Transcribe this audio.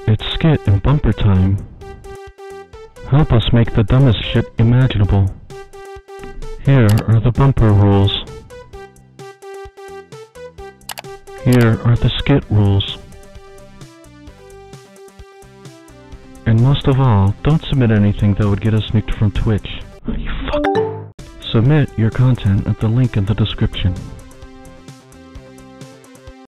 It's Skit and bumper time. Help us make the dumbest shit imaginable. Here are the bumper rules. Here are the Skit rules. And most of all, don't submit anything that would get us nuked from Twitch. You fuck. Submit your content at the link in the description.